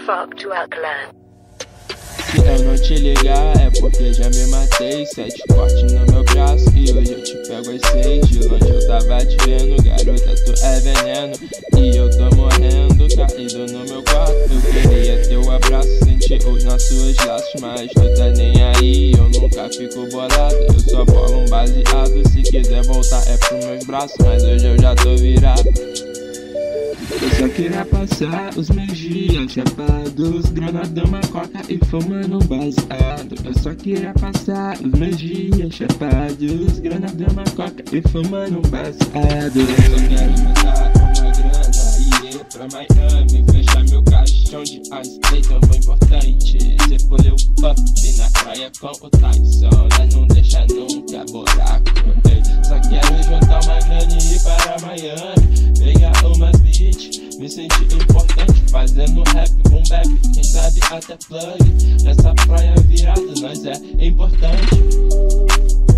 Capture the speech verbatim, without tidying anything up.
fuck to Alkaline. Se eu não te ligar é porque já me matei. Sete cortes no meu braço e hoje eu te pego às seis. De longe eu tava te vendo, garota, tu é veneno. E eu tô morrendo, caído no meu quarto. Eu queria teu abraço, sentir os nossos laços, mas tu tá nem aí, eu nunca fico bolado. Eu só bolo um baseado, se quiser voltar é pros meus braços, mas hoje eu já tô virado. Eu só queria passar os meus dias chapados, granadão, coca e fumando baseado. Eu só queria passar os meus dias chapados, granadão, coca e fumando baseado. Eu só quero me dar uma grana e ir pra Miami, fechar meu caixão de ice, então foi importante. Cê puleu up na praia com o Tyson, mas não deixa nunca buraco. Eu só quero juntar uma grana e ir para Miami, pegar umas beats, me sentir importante, fazendo rap, boom bap, quem sabe até plug. Nessa praia virada nós é importante.